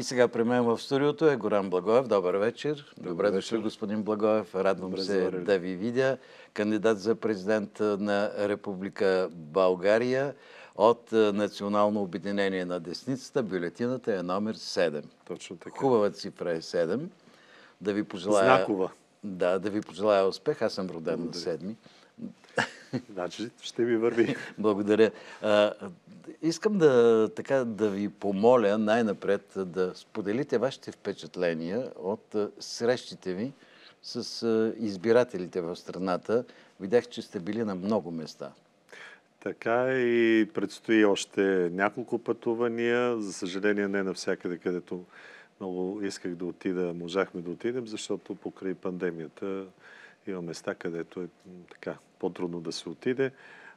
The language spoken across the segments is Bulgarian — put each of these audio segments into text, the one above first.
сега при мен в студиото е Горан Благоев. Добър вечер. Добре вечер. дошли, господин Благоев. Радвам се да ви видя. Кандидат за президент на Република България от Национално обединение на десницата. Бюлетината е номер 7. Точно така. Хубава цифра е 7. Да ви пожелая... Знакова. Да ви пожелая успех. Аз съм роден на 7. Значи ще ми върви. Благодаря. Искам да ви помоля най-напред да споделите вашите впечатления от срещите ви с избирателите в страната. Видях, че сте били на много места. Така и предстои още няколко пътувания. За съжаление не навсякъде, където много исках да отида, можахме да отидем, защото покрай пандемията има места, където е така по-трудно да се отиде.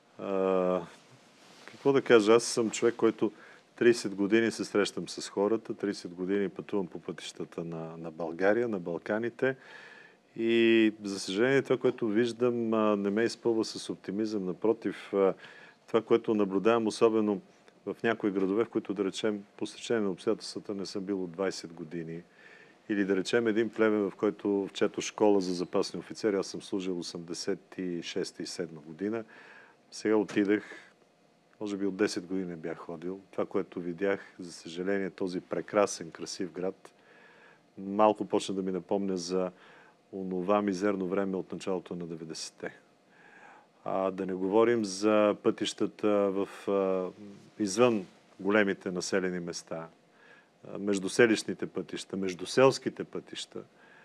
Какво да кажа? Аз съм човек, който 30 години се срещам с хората, 30 години пътувам по пътищата на България, на Балканите. И за съжаление това, което виждам, не ме изпълва с оптимизъм. Напротив, това, което наблюдавам, особено в някои градове, в които, да речем, по стечение на обстоятелствата не съм бил от 20 години. Или да речем един племен, в чето школа за запасни офицери, аз съм служил 86-7 година. Сега отидах, може би от 10 години бях ходил. Това, което видях, за съжаление, този прекрасен, красив град, малко почна да ми напомня за онова мизерно време от началото на 90-те. Да не говорим за пътищата извън големите населени места, междуселищните пътища, междуселските пътища.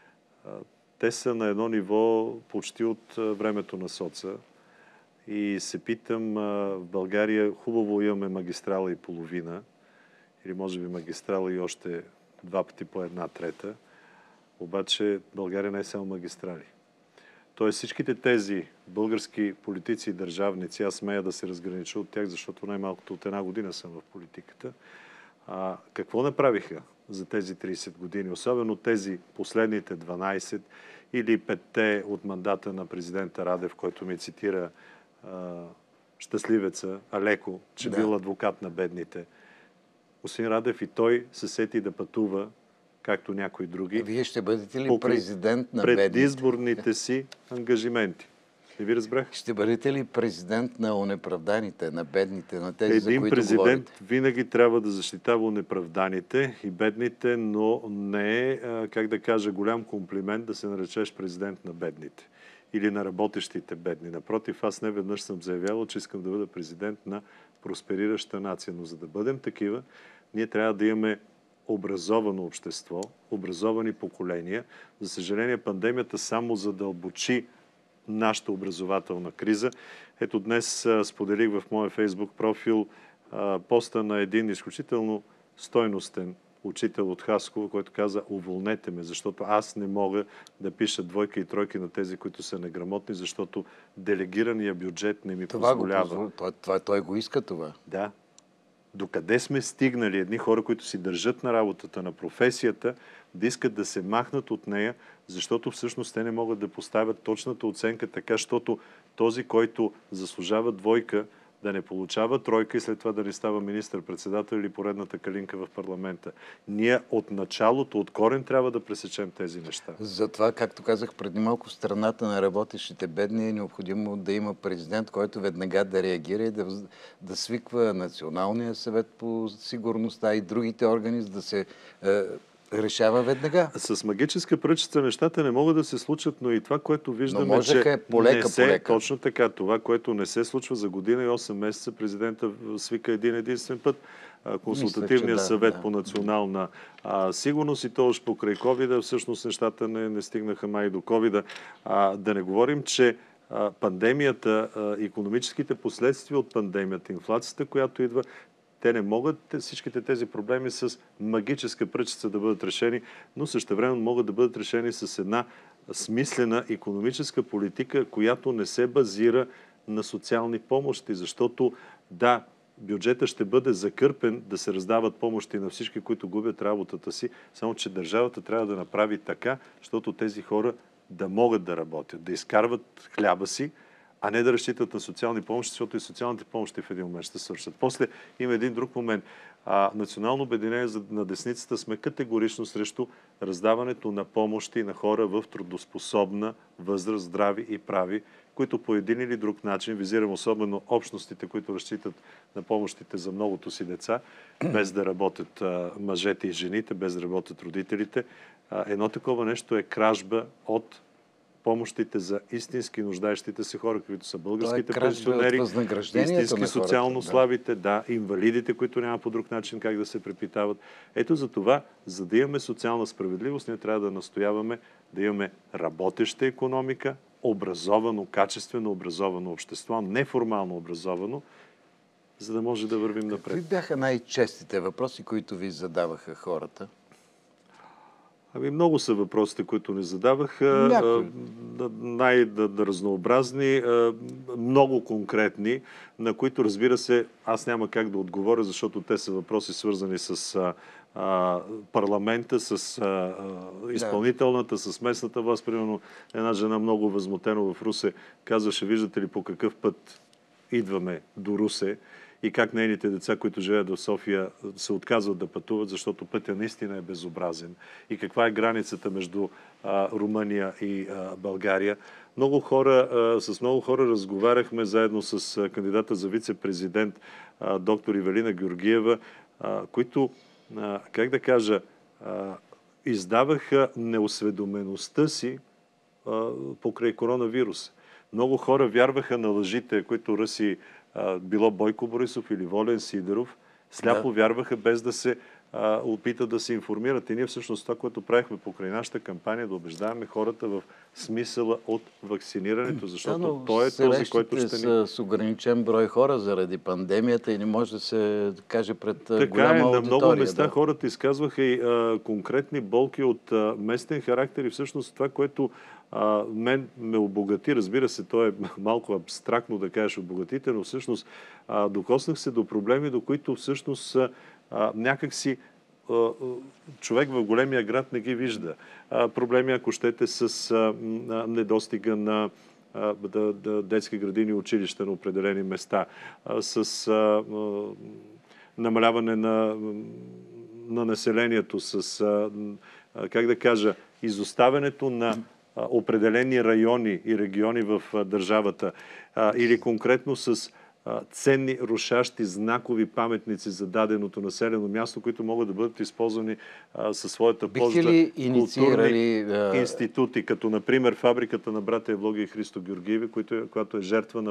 Те са на едно ниво почти от времето на соца. И се питам, в България хубаво имаме магистрала и половина, или може би магистрала и още 2 пъти по 1/3. Обаче България не е само магистрали. Тоест всичките тези български политици и държавници, аз смея да се разгранича от тях, защото най-малкото от 1 година съм в политиката. Какво направиха за тези 30 години? Особено тези последните 12 или 5-те от мандата на президента Радев, който ми цитира щастливеца Алеко, че бил адвокат на бедните. Господин Радев и той се сети да пътува, както някои други. Вие ще бъдете ли президент на бедните? Предизборните си ангажименти. Не ви разбрах? Ще бъдете ли президент на онеправданите, на бедните, на тези, за които говорите? Един президент винаги трябва да защитава онеправданите и бедните, но не е, как да кажа, голям комплимент да се наречеш президент на бедните или на работещите бедни. Напротив, аз не веднъж съм заявявал, че искам да бъда президент на просперираща нация. Но за да бъдем такива, ние трябва да имаме образовано общество, образовани поколения. За съжаление, пандемията само задълбочи нашата образователна криза. Ето днес споделих в моя Фейсбук профил поста на един изключително стойностен учител от Хасково, който каза: уволнете ме, защото аз не мога да пиша 2 и 3 на тези, които са неграмотни, защото делегирания бюджет не ми позволява. Той го иска това. Да. Докъде сме стигнали едни хора, които си държат на работата, на професията, да искат да се махнат от нея, защото всъщност те не могат да поставят точната оценка така, защото този, който заслужава 2, да не получава 3 и след това да не става министър-председател или поредната калинка в парламента. Ние от началото, от корен трябва да пресечем тези неща. Затова, както казах преди малко, в страната на работещите бедни е необходимо да има президент, който веднага да реагира и да свиква Националния съвет по сигурността и другите органи, за да се решава веднага. С магическа пръчица нещата не могат да се случат, но и това, което виждаме, че полека. Точно така, това, което не се случва за година и 8 месеца, президента свика един-единствен път консултативния съвет по национална сигурност и то уж покрай ковида. Всъщност нещата не стигнаха май до ковида. Да не говорим, че пандемията, икономическите последствия от пандемията, инфлацията, която идва, те не могат всичките тези проблеми с магическа пръчица да бъдат решени, но същевременно могат да бъдат решени с една смислена икономическа политика, която не се базира на социални помощи, защото да, бюджета ще бъде закърпен да се раздават помощи на всички, които губят работата си, само че държавата трябва да направи така, защото тези хора да могат да работят, да изкарват хляба си, а не да разчитат на социални помощи, защото и социалните помощи в един момент ще свършат. После има един друг момент. Национално обединение на десницата сме категорично срещу раздаването на помощи на хора в трудоспособна възраст, здрави и прави, които по един или друг начин, визирам особено общностите, които разчитат на помощите за многото си деца, без да работят мъжете и жените, без да работят родителите. Едно такова нещо е кражба от помощите за истински нуждаещите се хора, които са българските пенсионери, истински социално слабите, инвалидите, които няма по друг начин как да се препитават. Ето за това, за да имаме социална справедливост, ние трябва да настояваме да имаме работеща икономика, образовано, качествено образовано общество, неформално образовано, за да може да вървим напред. Какви бяха най-честите въпроси, които ви задаваха хората? Много са въпросите, които ни задаваха. Най-разнообразни, много конкретни, на които, разбира се, аз няма как да отговоря, защото те са въпроси свързани с парламента, с изпълнителната, с местната власт. Примерно една жена много възмутено в Русе казваше, виждате ли по какъв път идваме до Русе и как нейните деца, които живеят в София, се отказват да пътуват, защото пътя наистина е безобразен. И каква е границата между Румъния и България. С много хора разговаряхме заедно с кандидата за вице-президент доктор Ивелина Георгиева, които, как да кажа, издаваха неосведомеността си покрай коронавирус. Много хора вярваха на лъжите, които ръси било Бойко Борисов или Волен Сидеров, сляпо вярваха без да се опитат да се информират. И ние всъщност това, което правихме покрай нашата кампания, да убеждаваме хората в смисъла от вакцинирането, защото той е този, който ще ни... с ограничен брой хора заради пандемията и не може да се каже пред голяма аудитория. На много места хората изказваха и конкретни болки от местен характер и всъщност това, което мен ме обогати, разбира се, то е малко абстрактно да кажеш обогатите, но всъщност докоснах се до проблеми, до които всъщност някакси човек в големия град не ги вижда. Проблеми, ако щете, с недостига на детски градини и училища на определени места, с намаляване на населението, с, как да кажа, изоставянето на определени райони и региони в държавата или конкретно с ценни, рушащи, знакови паметници за даденото населено място, които могат да бъдат използвани със своята полза културни институти, като например фабриката на братя Евлогия и Христо Георгиеви, която е жертва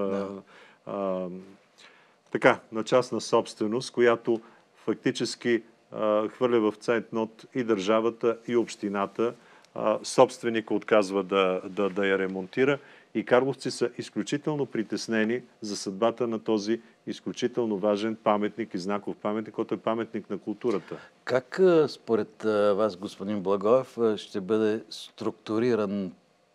на частна собственост, която фактически хвърля в цейтнот и държавата, и общината. Собственика отказва да я ремонтира и карловци са изключително притеснени за съдбата на този изключително важен паметник и знаков паметник, който е паметник на културата. Как според вас, господин Благоев, ще бъде структуриран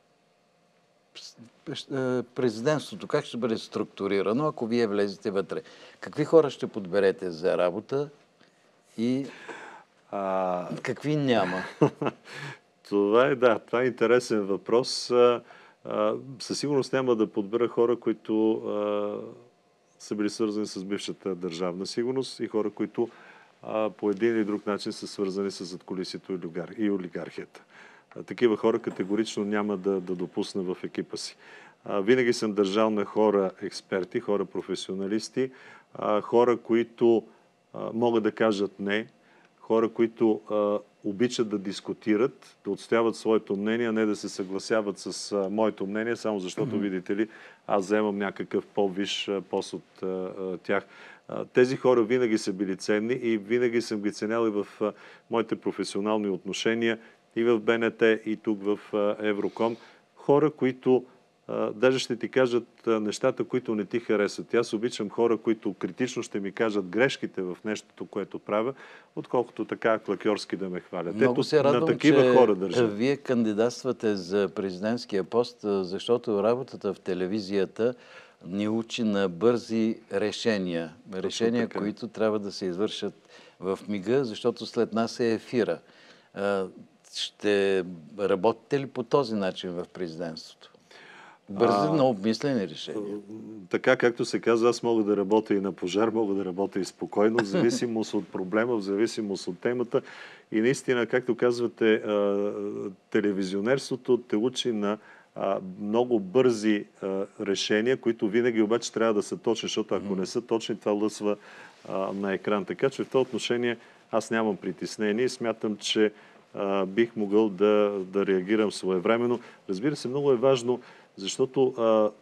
президентството? Как ще бъде структурирано, ако вие влезете вътре? Какви хора ще подберете за работа и какви няма? Това е интересен въпрос. Със сигурност няма да подбера хора, които са били свързани с бившата държавна сигурност и хора, които по един или друг начин са свързани с задкулисието и олигархията. Такива хора категорично няма да допусна в екипа си. Винаги съм държал на хора експерти, хора професионалисти, хора, които могат да кажат не, хора, които обичат да дискутират, да отстояват своето мнение, а не да се съгласяват с моето мнение, само защото, видите ли, аз вземам някакъв по-висш пост от тях. Тези хора винаги са били ценни и винаги съм ги ценял и в моите професионални отношения, и в БНТ, и тук в Евроком. Хора, които даже ще ти кажат нещата, които не ти харесват. Аз обичам хора, които критично ще ми кажат грешките в нещото, което правя, отколкото така клакьорски да ме хвалят. Много се радвам, на такива хора държа. Вие кандидатствате за президентския пост, защото работата в телевизията ни учи на бързи решения. Решения, които трябва да се извършат в мига, защото след нас е ефира. Ще работите ли по този начин в президентството? Бързи, но обмислени решения. Така, както се казва, аз мога да работя и на пожар, мога да работя и спокойно, в зависимост от проблема, в зависимост от темата. И наистина, както казвате, телевизионерството те учи на много бързи решения, които винаги обаче трябва да са точни, защото ако не са точни, това лъсва на екран. Така че в това отношение аз нямам притеснение и смятам, че бих могъл да реагирам своевременно. Разбира се, много е важно, защото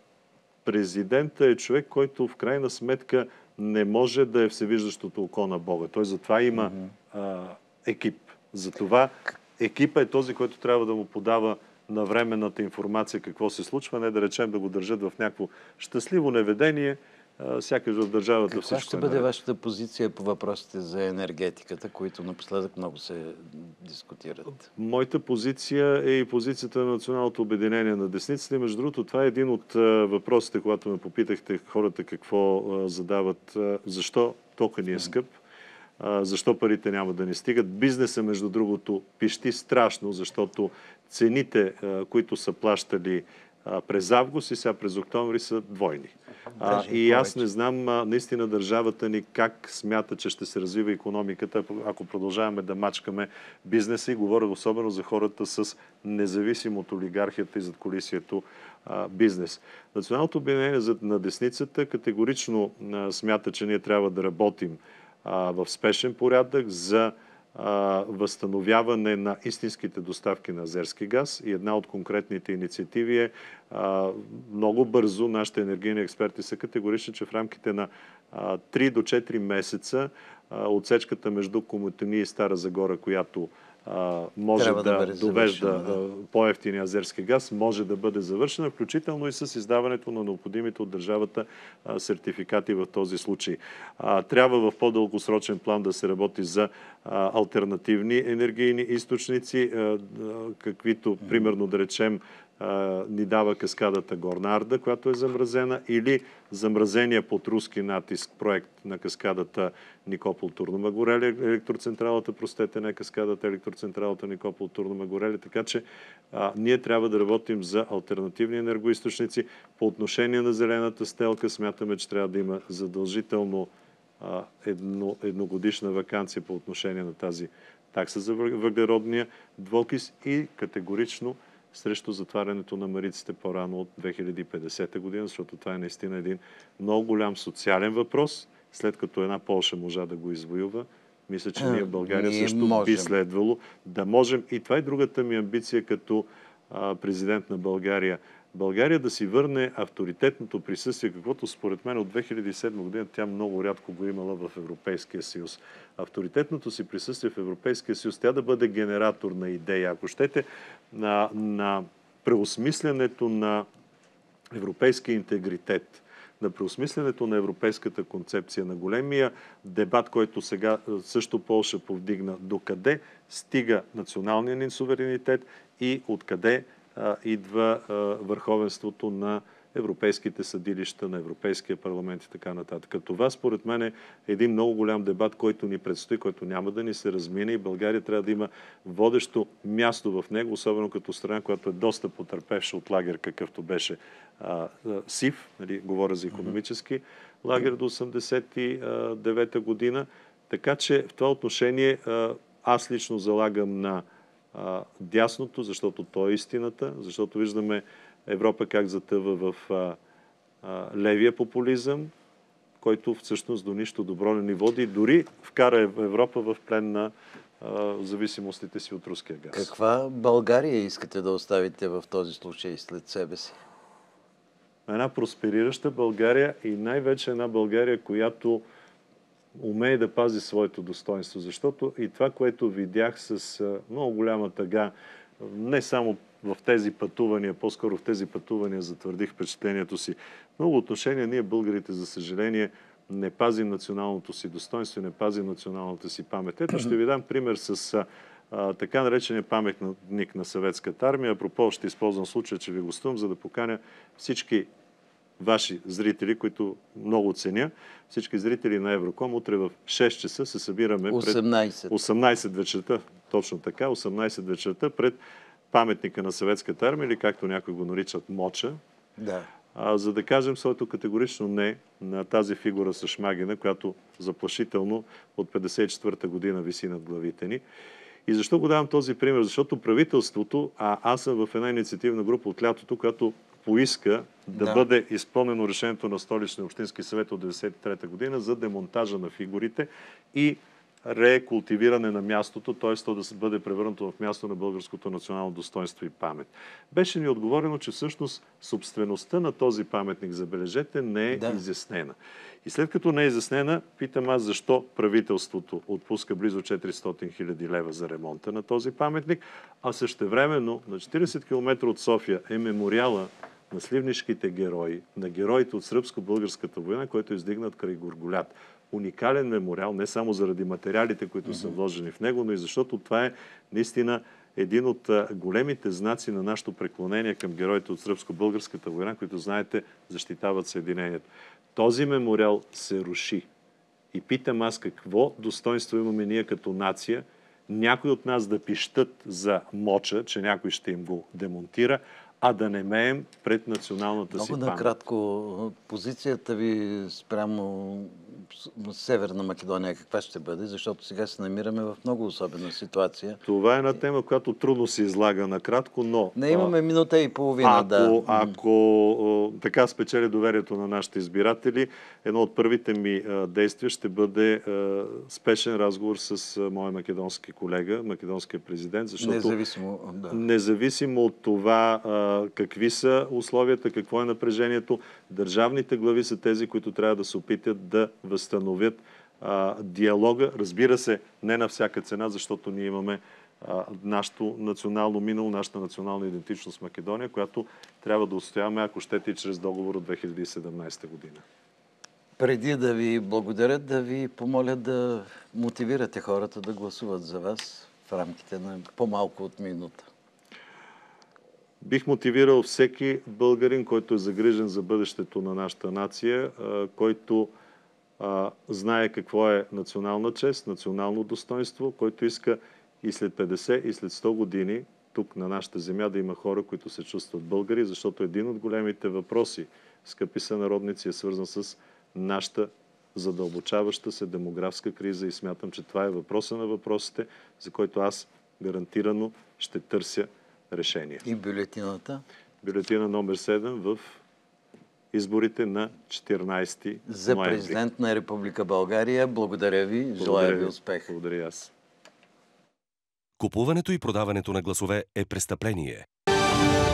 президентът е човек, който в крайна сметка не може да е всевиждащото око на Бога. Той затова има екип. Затова екипа е този, който трябва да му подава навременната информация какво се случва, не да речем да го държат в някакво щастливо неведение, сякаш в държавата всичко. Каква ще бъде вашата позиция по въпросите за енергетиката, които напоследък много се дискутират? Моята позиция е и позицията на Националното обединение на десницата. И между другото, това е един от въпросите, когато ме попитахте хората какво задават, защо тока ни е скъп, защо парите няма да ни стигат. Бизнесът, между другото, пищи страшно, защото цените, които са плащали през август и сега през октомври, са двойни. И аз не знам наистина държавата ни как смята, че ще се развива икономиката, ако продължаваме да мачкаме бизнеса, и говоря особено за хората с независимо от олигархията и задкулисието бизнес. Националното обединение на десницата категорично смята, че ние трябва да работим в спешен порядък за възстановяване на истинските доставки на азерски газ, и една от конкретните инициативи е много бързо. Нашите енергийни експерти са категорични, че в рамките на 3 до 4 месеца отсечката между Комотини и Стара Загора, която може да довежда по-евтиния азерски газ, може да бъде завършена, включително и с издаването на необходимите от държавата сертификати в този случай. Трябва в по-дългосрочен план да се работи за алтернативни енергийни източници, каквито, примерно, да речем, ни дава каскадата Горна Арда, която е замразена, или замразения под руски натиск проект на каскадата Никопол Турномагорели, електроцентралата, не каскадата, електроцентралата Никопол Турномагорели. Така че ние трябва да работим за алтернативни енергоизточници. По отношение на зелената сделка смятаме, че трябва да има задължително едногодишна ваканция по отношение на тази такса за въглеродния двуокис и категорично срещу затварянето на мариците по-рано от 2050 година, защото това е наистина един много голям социален въпрос. След като една Полша можа да го извоюва, мисля, че ние в България също би следвало да можем. И това е другата ми амбиция като президент на България. България да си върне авторитетното присъствие, каквото според мен от 2007 година тя много рядко го имала в Европейския съюз. Авторитетното си присъствие в Европейския съюз, тя да бъде генератор на идеи. Ако щете, на преосмислянето на европейския интегритет, на преосмислянето на европейската концепция, на големия дебат, който сега също Полша повдигна, докъде стига националният ни суверенитет и откъде идва върховенството на европейските съдилища, на Европейския парламент и така нататък. Това, според мен, е един много голям дебат, който ни предстои, който няма да ни се размине, и България трябва да има водещо място в него, особено като страна, която е доста потърпевша от лагер, какъвто беше СИВ, нали, говоря за икономически лагер до 1989 година. Така че в това отношение аз лично залагам на дясното, защото то е истината, защото виждаме Европа как затъва в левия популизъм, който всъщност до нищо добро не ни води, дори вкара Европа в плен на зависимостите си от руския газ. Каква България искате да оставите в този случай след себе си? Една просперираща България и най-вече една България, която умее да пази своето достоинство. Защото и това, което видях с много голяма тъга, не само в тези пътувания, по-скоро в тези пътувания затвърдих впечатлението си. В много отношения ние, българите, за съжаление, не пазим националното си достоинство, не пазим националната си памет. Ето ще ви дам пример с така наречения паметник на Съветската армия. Апропо, ще използвам случая, че ви гостувам, за да поканя всички ваши зрители, които много ценя, всички зрители на Евроком. Утре в 6 часа се събираме 18 вечерта, точно така, 18 вечерта пред паметника на Съветската армия, или както някои го наричат Моча, Да. За да кажем своето категорично не на тази фигура с Шмагина, която заплашително от 1954 година виси над главите ни. И защо го давам този пример? Защото правителството, аз съм в една инициативна група от лятото, която поиска да бъде изпълнено решението на Столичния общински съвет от 1993 година за демонтажа на фигурите и рекултивиране на мястото, т.е. то да се бъде превърнато в място на българското национално достоинство и памет. Беше ни отговорено, че всъщност собствеността на този паметник, забележете, не е изяснена. И след като не е изяснена, питам аз защо правителството отпуска близо 400 хиляди лева за ремонта на този паметник, а същевременно на 40 км от София е мемориала на сливнишките герои, на героите от сръбско-българската война, който е издигнат край Горголят. Уникален мемориал, не само заради материалите, които са вложени в него, но и защото това е наистина един от големите знаци на нашето преклонение към героите от сръбско-българската война, които, знаете, защитават Съединението. Този мемориал се руши. И питам аз какво достоинство имаме ние като нация, някой от нас да пищат за моча, че някой ще им го демонтира, а да не меем пред националната си памет. Много накратко, позицията ви спрямо Северна Македония каква ще бъде? Защото сега се намираме в много особена ситуация. Това е една тема, която трудно се излага накратко, но... Не имаме минута и половина, Ако така спечели доверието на нашите избиратели, едно от първите ми действия ще бъде спешен разговор с моя македонски колега, македонския президент, защото независимо от това какви са условията, какво е напрежението, държавните глави са тези, които трябва да се опитат да възстановят диалога. Разбира се, не на всяка цена, защото ние имаме нашето национално минало, нашата национална идентичност в Македония, която трябва да отстояваме, ако щете, и чрез договор от 2017 година. Преди да ви благодаря, да ви помоля да мотивирате хората да гласуват за вас в рамките на по-малко от минута. Бих мотивирал всеки българин, който е загрижен за бъдещето на нашата нация, който знае какво е национална чест, национално достоинство, който иска и след 50, и след 100 години тук на нашата земя да има хора, които се чувстват българи, защото един от големите въпроси, скъпи сънародници, е свързан с нашата задълбочаваща се демографска криза и смятам, че това е въпроса на въпросите, за който аз гарантирано ще търся решение. И бюлетината? Бюлетина номер 7 в изборите на 14 ноември. За президент на Република България. Благодаря ви. Желая ви успех. Благодаря аз. Купуването и продаването на гласове е престъпление.